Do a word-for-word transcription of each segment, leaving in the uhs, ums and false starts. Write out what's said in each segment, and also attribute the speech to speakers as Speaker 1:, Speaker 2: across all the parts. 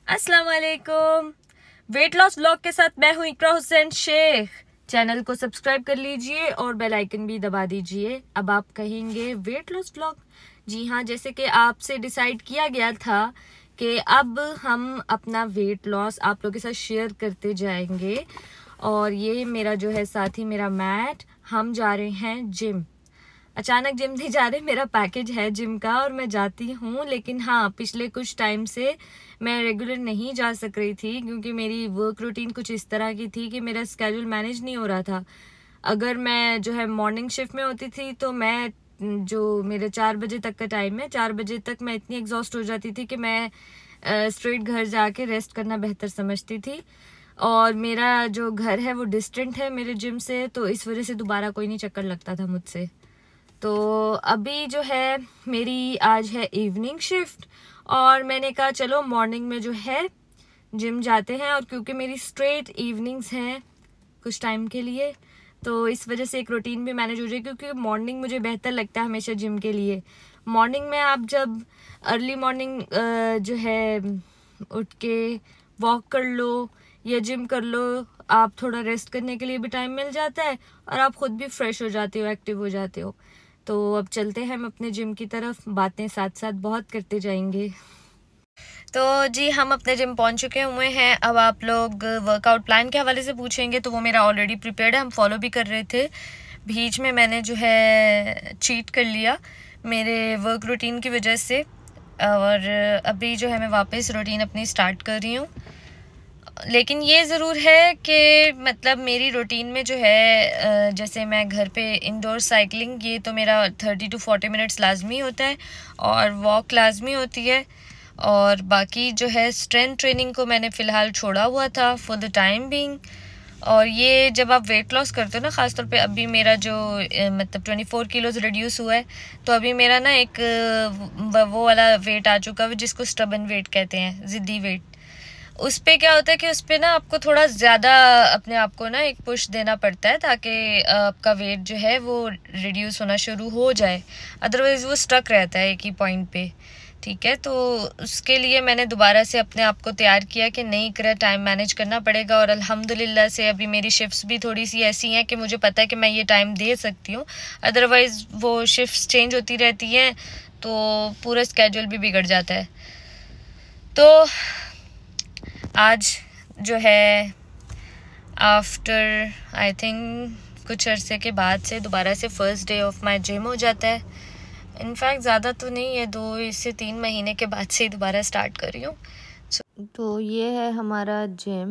Speaker 1: अस्सलाम वालेकुम। Weight loss vlog के साथ मैं हूँ इकरा हुसैन शेख। चैनल को सब्सक्राइब कर लीजिए और बेल आइकन भी दबा दीजिए। अब आप कहेंगे वेट लॉस व्लॉग? जी हाँ, जैसे कि आपसे डिसाइड किया गया था कि अब हम अपना वेट लॉस आप लोगों के साथ शेयर करते जाएंगे। और ये मेरा जो है साथी मेरा मैट, हम जा रहे हैं जिम। अचानक जिम नहीं जा रहे, मेरा पैकेज है जिम का और मैं जाती हूँ। लेकिन हाँ, पिछले कुछ टाइम से मैं रेगुलर नहीं जा सक रही थी क्योंकि मेरी वर्क रूटीन कुछ इस तरह की थी कि मेरा स्केड्यूल मैनेज नहीं हो रहा था। अगर मैं जो है मॉर्निंग शिफ्ट में होती थी तो मैं जो मेरे चार बजे तक का टाइम है, चार बजे तक मैं इतनी एग्जॉस्ट हो जाती थी कि मैं स्ट्रेट घर जाके रेस्ट करना बेहतर समझती थी। और मेरा जो घर है वो डिस्टेंट है मेरे जिम से, तो इस वजह से दोबारा कोई नहीं चक्कर लगता था मुझसे। तो अभी जो है मेरी आज है इवनिंग शिफ्ट और मैंने कहा चलो मॉर्निंग में जो है जिम जाते हैं। और क्योंकि मेरी स्ट्रेट इवनिंग्स हैं कुछ टाइम के लिए, तो इस वजह से एक रूटीन भी मैनेज हो जाए, क्योंकि मॉर्निंग मुझे बेहतर लगता है हमेशा जिम के लिए। मॉर्निंग में आप जब अर्ली मॉर्निंग जो है उठ के वॉक कर लो या जिम कर लो, आप थोड़ा रेस्ट करने के लिए भी टाइम मिल जाता है और आप खुद भी फ्रेश हो जाते हो, एक्टिव हो जाते हो। तो अब चलते हैं हम अपने जिम की तरफ, बातें साथ साथ बहुत करते जाएंगे। तो जी, हम अपने जिम पहुंच चुके हुए हैं। अब आप लोग वर्कआउट प्लान के हवाले से पूछेंगे तो वो मेरा ऑलरेडी प्रिपेयर्ड है, हम फॉलो भी कर रहे थे। बीच में मैंने जो है चीट कर लिया मेरे वर्क रूटीन की वजह से, और अभी जो है मैं वापस रूटीन अपनी स्टार्ट कर रही हूँ। लेकिन ये ज़रूर है कि मतलब मेरी रूटीन में जो है जैसे मैं घर पे इंडोर साइकिलिंग, ये तो मेरा थर्टी टू फोर्टी मिनट्स लाजमी होता है और वॉक लाजमी होती है। और बाकी जो है स्ट्रेंथ ट्रेनिंग को मैंने फ़िलहाल छोड़ा हुआ था फॉर द टाइम बीइंग। और ये जब आप वेट लॉस करते हो ना, ख़ासतौर पे अभी मेरा जो मतलब ट्वेंटी फोर किलोज़ रिड्यूस हुआ है, तो अभी मेरा ना एक वो वाला वेट आ चुका है जिसको स्टबन वेट कहते हैं, ज़िद्दी वेट। उस पे क्या होता है कि उस पे ना आपको थोड़ा ज़्यादा अपने आप को ना एक पुश देना पड़ता है ताकि आपका वेट जो है वो रिड्यूस होना शुरू हो जाए, अदरवाइज़ वो स्टक रहता है एक ही पॉइंट पे। ठीक है, तो उसके लिए मैंने दोबारा से अपने आप को तैयार किया कि नहीं कर टाइम मैनेज करना पड़ेगा। और अल्हम्दुलिल्लाह से अभी मेरी शिफ्ट्स भी थोड़ी सी ऐसी हैं कि मुझे पता है कि मैं ये टाइम दे सकती हूँ, अदरवाइज़ वो शिफ्ट्स चेंज होती रहती हैं तो पूरा स्केड्यूल भी बिगड़ जाता है। तो आज जो है आफ्टर आई थिंक कुछ अरसे के बाद से दोबारा से first day of my gym हो जाता है। इनफैक्ट ज़्यादा तो नहीं है, दो से तीन महीने के बाद से ही दोबारा स्टार्ट कर रही हूँ। तो ये है हमारा जिम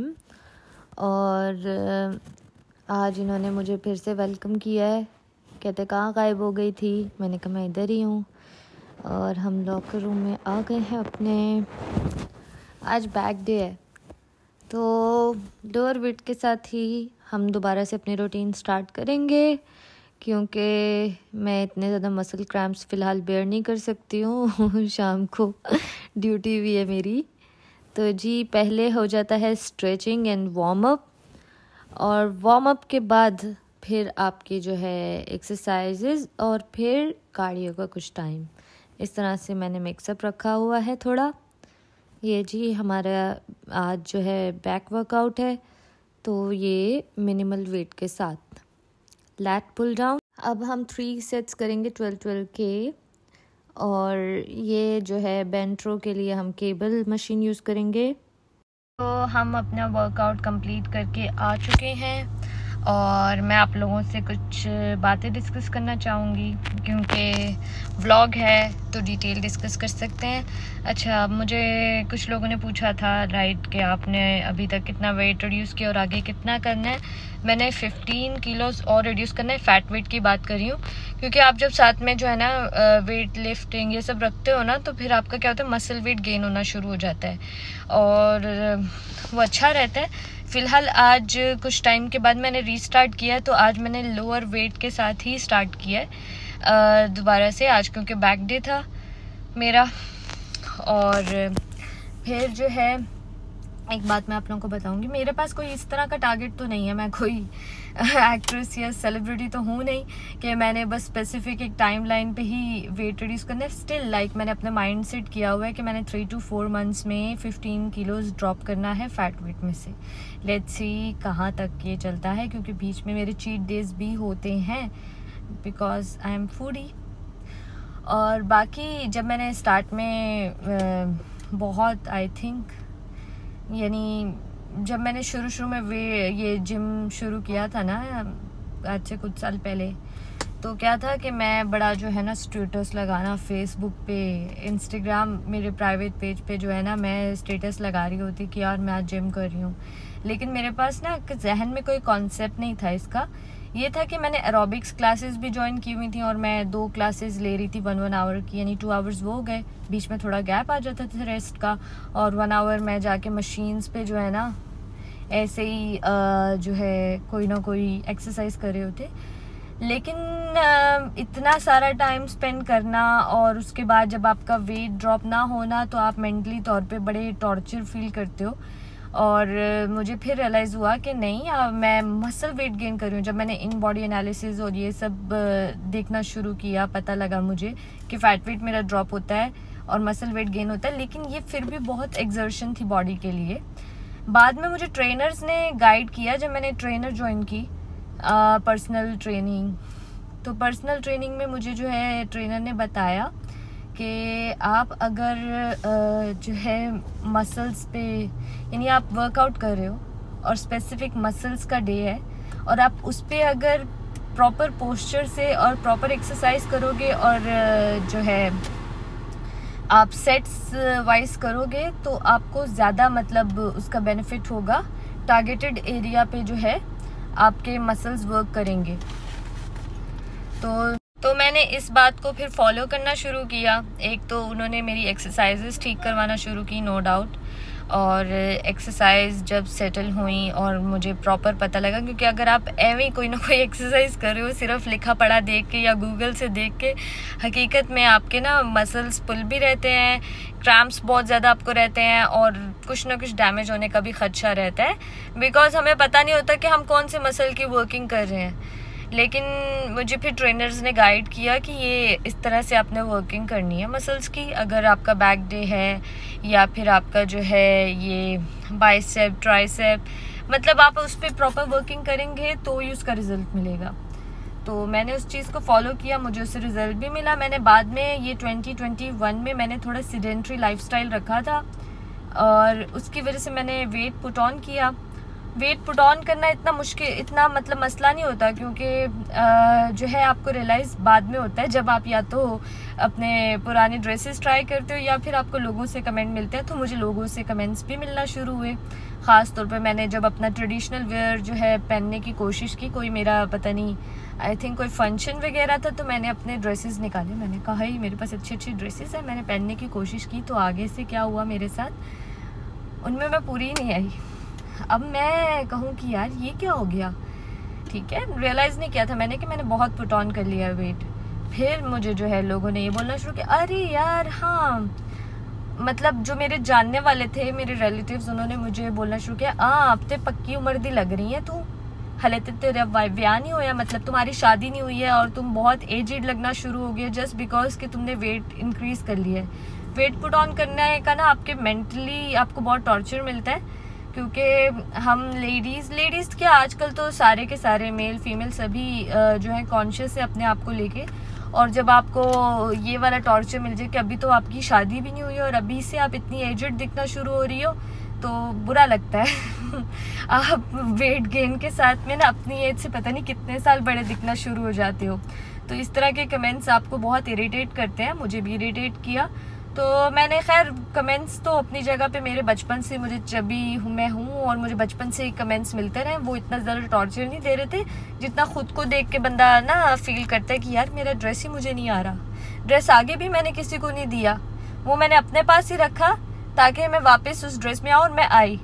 Speaker 1: और आज इन्होंने मुझे फिर से वेलकम किया है। कहते कहाँ गायब हो गई थी, मैंने कहा मैं इधर ही हूँ। और हम लॉकर रूम में आ गए हैं अपने। आज बैक डे है तो डोर विट के साथ ही हम दोबारा से अपनी रूटीन स्टार्ट करेंगे, क्योंकि मैं इतने ज़्यादा मसल क्रैम्प्स फ़िलहाल बेयर नहीं कर सकती हूँ शाम को ड्यूटी भी है मेरी। तो जी, पहले हो जाता है स्ट्रेचिंग एंड वार्म अप, और वार्म अप के बाद फिर आपकी जो है एक्सरसाइजेज और फिर कार्डियो का कुछ टाइम। इस तरह से मैंने मिक्सअप रखा हुआ है थोड़ा। ये जी हमारा आज जो है बैक वर्कआउट है, तो ये मिनिमल वेट के साथ लैट पुल डाउन। अब हम थ्री सेट्स करेंगे ट्वेल्व ट्वेल्व के, और ये जो है बेंट्रो के लिए हम केबल मशीन यूज़ करेंगे। तो हम अपना वर्कआउट कंप्लीट करके आ चुके हैं और मैं आप लोगों से कुछ बातें डिस्कस करना चाहूँगी, क्योंकि व्लॉग है तो डिटेल डिस्कस कर सकते हैं। अच्छा, मुझे कुछ लोगों ने पूछा था राइट कि आपने अभी तक कितना वेट रिड्यूस किया और आगे कितना करना है। मैंने फिफ्टीन किलोस और रिड्यूस करना है, फ़ैट वेट की बात कर रही हूँ, क्योंकि आप जब साथ में जो है ना वेट लिफ्टिंग ये सब रखते हो ना, तो फिर आपका क्या होता है, मसल वेट गेन होना शुरू हो जाता है और वो अच्छा रहता है। फ़िलहाल आज कुछ टाइम के बाद मैंने रीस्टार्ट किया, तो आज मैंने लोअर वेट के साथ ही स्टार्ट किया है दोबारा से आज, क्योंकि बैक डे था मेरा। और फिर जो है एक बात मैं आप लोगों को बताऊंगी, मेरे पास कोई इस तरह का टारगेट तो नहीं है, मैं कोई एक्ट्रेस या सेलिब्रिटी तो हूँ नहीं कि मैंने बस स्पेसिफिक एक टाइम लाइन पे ही वेट रिड्यूस करना है। स्टिल लाइक मैंने अपने माइंड सेट किया हुआ है कि मैंने थ्री टू फोर मंथ्स में फिफ्टीन किलोज ड्रॉप करना है फैट वेट में से। लेट्स सी कहाँ तक ये चलता है, क्योंकि बीच में मेरे चीट डेज भी होते हैं बिकॉज आई एम फूडी। और बाकी जब मैंने स्टार्ट में बहुत आई थिंक यानी जब मैंने शुरू शुरू में वे ये जिम शुरू किया था ना आज से कुछ साल पहले, तो क्या था कि मैं बड़ा जो है ना स्टेटस लगाना फेसबुक पे, इंस्टाग्राम मेरे प्राइवेट पेज पे जो है ना मैं स्टेटस लगा रही होती कि यार मैं आज जिम कर रही हूँ। लेकिन मेरे पास ना जहन में कोई कॉन्सेप्ट नहीं था इसका। ये था कि मैंने एरोबिक्स क्लासेस भी ज्वाइन की हुई थी और मैं दो क्लासेस ले रही थी वन वन आवर की, यानी टू आवर्स वो हो गए, बीच में थोड़ा गैप आ जाता था रेस्ट का, और वन आवर मैं जाके मशीन्स पे जो है ना ऐसे ही जो है कोई ना कोई एक्सरसाइज कर रहे होते। लेकिन इतना सारा टाइम स्पेंड करना और उसके बाद जब आपका वेट ड्रॉप ना होना तो आप मेंटली तौर पे बड़े टॉर्चर फील करते हो। और मुझे फिर रियलाइज़ हुआ कि नहीं आ, मैं मसल वेट गेन कर रही हूँ। जब मैंने इन बॉडी एनालिसिस और ये सब देखना शुरू किया, पता लगा मुझे कि फ़ैट वेट मेरा ड्रॉप होता है और मसल वेट गेन होता है, लेकिन ये फिर भी बहुत एक्सर्शन थी बॉडी के लिए। बाद में मुझे ट्रेनर्स ने गाइड किया जब मैंने ट्रेनर ज्वाइन की, पर्सनल ट्रेनिंग। तो पर्सनल ट्रेनिंग में मुझे जो है ट्रेनर ने बताया कि आप अगर जो है मसल्स पे, यानी आप वर्कआउट कर रहे हो और स्पेसिफिक मसल्स का डे है और आप उस पर अगर प्रॉपर पोस्चर से और प्रॉपर एक्सरसाइज करोगे और जो है आप सेट्स वाइज करोगे तो आपको ज़्यादा मतलब उसका बेनिफिट होगा। टारगेटेड एरिया पे जो है आपके मसल्स वर्क करेंगे। तो तो मैंने इस बात को फिर फॉलो करना शुरू किया। एक तो उन्होंने मेरी एक्सरसाइजेस ठीक करवाना शुरू की, नो डाउट, और एक्सरसाइज जब सेटल हुई और मुझे प्रॉपर पता लगा, क्योंकि अगर आप एवं कोई ना कोई एक्सरसाइज कर रहे हो सिर्फ लिखा पढ़ा देख के या गूगल से देख के, हकीकत में आपके ना मसल्स पुल भी रहते हैं, क्रैम्प्स बहुत ज़्यादा आपको रहते हैं और कुछ ना कुछ डैमेज होने का भी खदशा रहता है, बिकॉज हमें पता नहीं होता कि हम कौन से मसल की वर्किंग कर रहे हैं। लेकिन मुझे फिर ट्रेनर्स ने गाइड किया कि ये इस तरह से आपने वर्किंग करनी है मसल्स की। अगर आपका बैक डे है या फिर आपका जो है ये बाइसेप ट्राइसेप, मतलब आप उस पर प्रॉपर वर्किंग करेंगे तो ही उसका रिज़ल्ट मिलेगा। तो मैंने उस चीज़ को फॉलो किया, मुझे उससे रिज़ल्ट भी मिला। मैंने बाद में ये ट्वेंटी ट्वेंटी वन में मैंने थोड़ा सीडेंट्री लाइफस्टाइल रखा था और उसकी वजह से मैंने वेट पुट ऑन किया। वेट पुट ऑन करना इतना मुश्किल, इतना मतलब मसला नहीं होता, क्योंकि जो है आपको रियलाइज़ बाद में होता है जब आप या तो अपने पुराने ड्रेसेस ट्राई करते हो या फिर आपको लोगों से कमेंट मिलते हैं। तो मुझे लोगों से कमेंट्स भी मिलना शुरू हुए, ख़ास तौर पे मैंने जब अपना ट्रेडिशनल वेयर जो है पहनने की कोशिश की, कोई मेरा पता नहीं आई थिंक कोई फंक्शन वगैरह था, तो मैंने अपने ड्रेसेस निकाले, मैंने कहा ही मेरे पास अच्छी अच्छी ड्रेसेस हैं, मैंने पहनने की कोशिश की। तो आगे से क्या हुआ मेरे साथ, उनमें मैं पूरी नहीं आई। अब मैं कहूँ कि यार ये क्या हो गया, ठीक है, रियलाइज़ नहीं किया था मैंने कि मैंने बहुत पुट ऑन कर लिया वेट। फिर मुझे जो है लोगों ने ये बोलना शुरू किया, अरे यार हाँ, मतलब जो मेरे जानने वाले थे, मेरे रिलेटिव्स, उन्होंने मुझे बोलना शुरू किया, हाँ अब तो पक्की उम्र दी लग रही है तू, हले तो तेरा ब्याह नहीं हुआ, मतलब तुम्हारी शादी नहीं हुई है और तुम बहुत एजिड लगना शुरू हो गया जस्ट बिकॉज कि तुमने वेट इंक्रीज़ कर लिया है। वेट पुट ऑन करने का ना आपके मेंटली आपको बहुत टॉर्चर मिलता है, क्योंकि हम लेडीज़ लेडीज़ क्या आजकल तो सारे के सारे मेल फीमेल सभी जो है कॉन्शियस है अपने आप को लेके। और जब आपको ये वाला टॉर्चर मिल जाए कि अभी तो आपकी शादी भी नहीं हुई और अभी से आप इतनी एजेड दिखना शुरू हो रही हो, तो बुरा लगता है। आप वेट गेन के साथ में ना अपनी एज से पता नहीं कितने साल बड़े दिखना शुरू हो जाते हो। तो इस तरह के कमेंट्स आपको बहुत इरिटेट करते हैं, मुझे भी इरिटेट किया। तो मैंने खैर कमेंट्स तो अपनी जगह पे मेरे बचपन से, मुझे जब भी मैं हूँ और मुझे बचपन से ही कमेंट्स मिलते रहे, वो इतना ज़्यादा टॉर्चर नहीं दे रहे थे जितना खुद को देख के बंदा ना फील करता है कि यार मेरा ड्रेस ही मुझे नहीं आ रहा। ड्रेस आगे भी मैंने किसी को नहीं दिया, वो मैंने अपने पास ही रखा ताकि मैं वापस उस ड्रेस में आऊँ और मैं आई।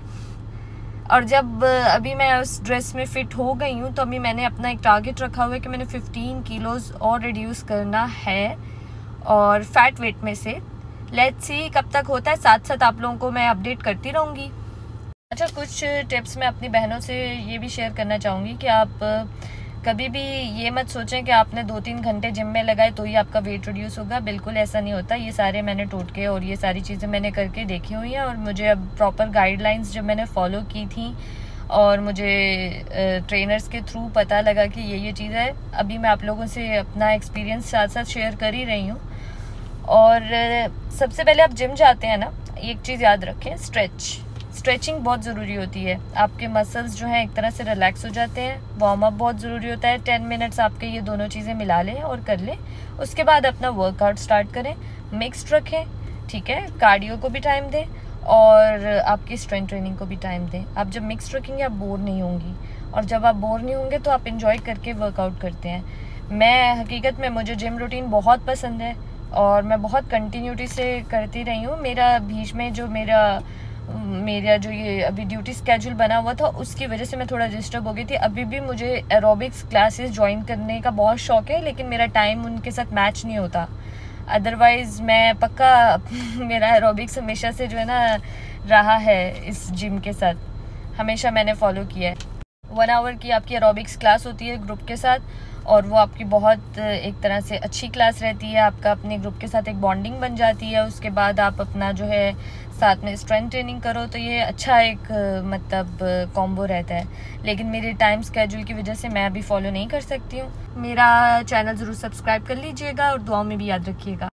Speaker 1: और जब अभी मैं उस ड्रेस में फ़िट हो गई हूँ तो अभी मैंने अपना एक टारगेट रखा हुआ है कि मैंने फिफ्टीन किलोज़ और रिड्यूस करना है और फैट वेट में से। लेट्स सी कब तक होता है, साथ साथ आप लोगों को मैं अपडेट करती रहूँगी। अच्छा, कुछ टिप्स मैं अपनी बहनों से ये भी शेयर करना चाहूँगी कि आप कभी भी ये मत सोचें कि आपने दो तीन घंटे जिम में लगाए तो ही आपका वेट रिड्यूस होगा। बिल्कुल ऐसा नहीं होता। ये सारे मैंने टोटके और ये सारी चीज़ें मैंने करके देखी हुई हैं और मुझे अब प्रॉपर गाइडलाइंस जब मैंने फॉलो की थी और मुझे ट्रेनर्स के थ्रू पता लगा कि ये ये चीज़ है, अभी मैं आप लोगों से अपना एक्सपीरियंस साथ साथ शेयर कर ही रही हूँ। और सबसे पहले आप जिम जाते हैं ना, एक चीज़ याद रखें, स्ट्रेच स्ट्रेचिंग बहुत ज़रूरी होती है। आपके मसल्स जो हैं एक तरह से रिलैक्स हो जाते हैं। वार्म अप बहुत ज़रूरी होता है। टेन मिनट्स आपके ये दोनों चीज़ें मिला लें और कर लें। उसके बाद अपना वर्कआउट स्टार्ट करें। मिक्स्ड रखें, ठीक है। कार्डियो को भी टाइम दें और आपकी स्ट्रेंथ ट्रेनिंग को भी टाइम दें। आप जब मिक्स रखेंगे आप बोर नहीं होंगी, और जब आप बोर नहीं होंगे तो आप इंजॉय करके वर्कआउट करते हैं। मैं हकीकत में, मुझे जिम रूटीन बहुत पसंद है और मैं बहुत कंटिन्यूटी से करती रही हूँ। मेरा बीच में जो मेरा मेरा जो ये अभी ड्यूटी स्केड्यूल बना हुआ था उसकी वजह से मैं थोड़ा डिस्टर्ब हो गई थी। अभी भी मुझे एरोबिक्स क्लासेस ज्वाइन करने का बहुत शौक है, लेकिन मेरा टाइम उनके साथ मैच नहीं होता। अदरवाइज़ मैं पक्का मेरा एरोबिक्स हमेशा से जो है ना रहा है इस जिम के साथ, हमेशा मैंने फॉलो किया है। वन आवर की आपकी एरोबिक्स क्लास होती है ग्रुप के साथ, और वो आपकी बहुत एक तरह से अच्छी क्लास रहती है। आपका अपने ग्रुप के साथ एक बॉन्डिंग बन जाती है। उसके बाद आप अपना जो है साथ में स्ट्रेंथ ट्रेनिंग करो, तो ये अच्छा एक मतलब कॉम्बो रहता है। लेकिन मेरे टाइम स्केड्यूल की वजह से मैं अभी फॉलो नहीं कर सकती हूँ। मेरा चैनल ज़रूर सब्सक्राइब कर लीजिएगा और दुआओं में भी याद रखिएगा।